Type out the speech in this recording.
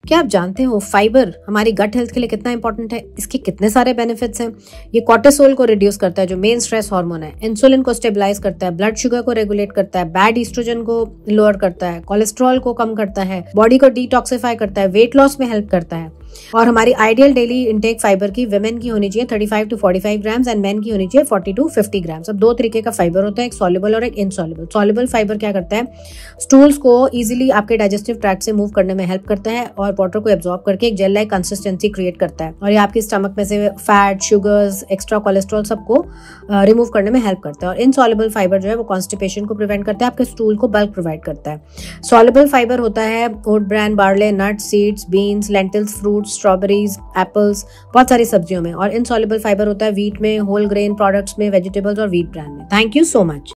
क्या आप जानते हो फाइबर हमारी गट हेल्थ के लिए कितना इंपॉर्टेंट है? इसके कितने सारे बेनिफिट्स हैं। ये कोर्टिसोल को रिड्यूस करता है, जो मेन स्ट्रेस हार्मोन है, इंसुलिन को स्टेबलाइज करता है, ब्लड शुगर को रेगुलेट करता है, बैड ईस्ट्रोजन को लोअर करता है, कोलेस्ट्रॉल को कम करता है, बॉडी को डिटॉक्सिफाई करता है, वेट लॉस में हेल्प करता है। और हमारी आइडियल डेली इंटेक फाइबर की विमेन की होनी चाहिए 35 to 45 ग्राम्स एंड मेन की होनी चाहिए 40 to 50 ग्राम्स। अब दो तरीके का फाइबर होता है, एक सॉल्युबल और एक इनसॉल्युबल। सॉल्युबल फाइबर क्या करता है, स्टूल्स को इजीली आपके डाइजेस्टिव ट्रैक्ट से मूव करने में हेल्प करता है और वाटर को एब्जॉर्ब करके एक जेल लाइक कंसिस्टेंसी क्रिएट करता है और ये आपके स्टमक में से फैट, शुगर्स, एक्स्ट्रा कोलेस्ट्रॉल सबको रिमूव करने में हेल्प करता है। और इनसॉल्युबल फाइबर जो है वो कॉन्स्टिपेशन को प्रिवेंट करता है, आपके स्टूल को बल्क प्रोवाइड करता है। सॉल्युबल फाइबर होता है oat bran, barley, nuts, seeds, beans, lentils, fruits, strawberries, apples, बहुत सारी सब्जियों में। और इनसॉल्युबल फाइबर होता है व्हीट में, होल ग्रेन प्रोडक्ट्स में, वेजिटेबल्स और व्हीट ब्रैन में। Thank you so much.